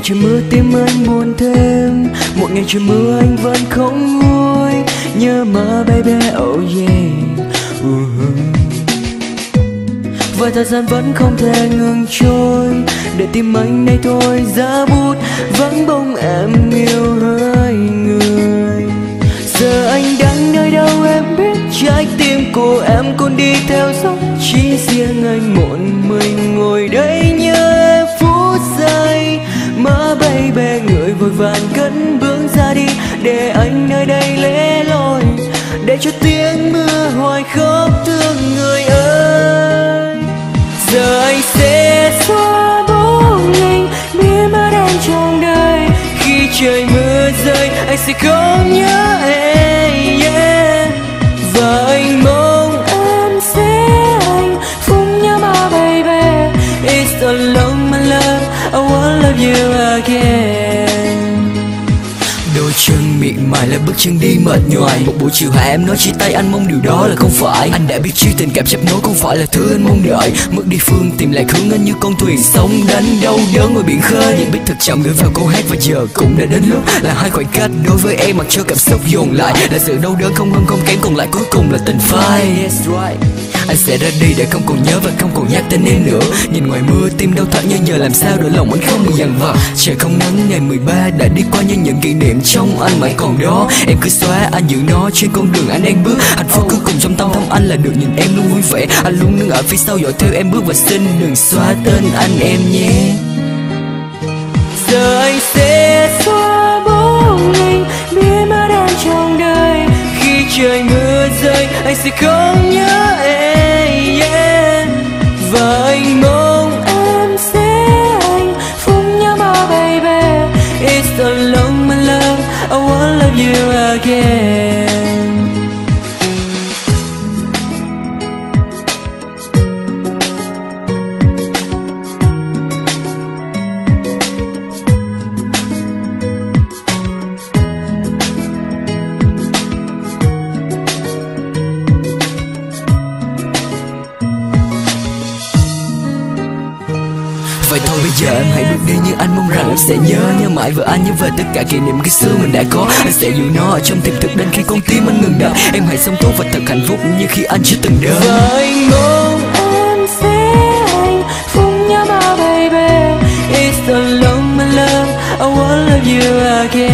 trời mưa tim anh buồn thêm, một ngày trời mưa anh vẫn không nguôi. Nhớ mà baby oh yeah. Và thời gian vẫn không thể ngừng trôi, để tim anh đây thôi giá bút vắng bóng em yêu hai người. Giờ anh đang nơi đâu em biết, trái tim của em còn đi theo gió. Chỉ riêng anh một mình ngồi đây nhớ em phút giây. Mà baby người vội vàng cất bước ra đi, để anh nơi đây lẻ loi, để cho tiếng mưa hoài khóc thương người ơi. Giờ anh sẽ xóa bóng anh biến mất em trong đời. Khi trời mưa rơi anh sẽ không nhớ em, yeah. Và anh mong em sẽ hạnh phúc nhớ mà baby. It's alone my love, I wanna love you again. Đôi chân miệng mài là bước chân đi mệt nhoài. Một buổi chiều hạ em nói chia tay, anh mong điều đó là không phải. Anh đã biết chi tình cảm chấp nối không phải là thứ anh mong đợi. Mất đi phương tìm lại hướng anh như con thuyền sóng đánh đau đớn ngoài biển khơi. Những biết thật chậm gửi vào câu hát và giờ cũng đã đến lúc là hai khoảng cách đối với em, mặc cho cảm xúc dồn lại là sự đau đớn không hơn không kém, còn lại cuối cùng là tình phai. Yes, right. Anh sẽ ra đi để không còn nhớ và không còn nhắc tên em nữa. Nhìn ngoài mưa tim đau thắt nhưng giờ làm sao đổi lòng anh không dằn vặt. Trời không nắng ngày 13 đã đi qua nhưng những kỷ niệm trong anh mãi còn đó. Em cứ xóa anh giữ nó trên con đường anh đang bước. Hạnh phúc cuối cùng trong tâm thầm anh là được nhìn em luôn vui vẻ. Anh luôn đứng ở phía sau dõi theo em bước và xin đừng xóa tên anh em nhé. Giờ anh sẽ xóa bóng anh biến mất em trong đời. Khi trời mưa rơi anh sẽ không nhớ em, yeah. Và anh mong em sẽ hạnh phúc nhớ mà baby. It's alone my love, I wanna love you again. Vậy thôi bây giờ em hãy bước đi như anh mong rằng em sẽ nhớ mãi về anh, nhớ về tất cả kỷ niệm khi xưa mình đã có. Anh sẽ giữ nó ở trong tiềm thức đến khi con tim anh ngừng đập. Em hãy sống tốt và thật hạnh phúc như khi anh chưa từng đợi. Và anh mong em sẽ hạnh phúc nhớ mà baby. It's alone my love, I wanna love you again.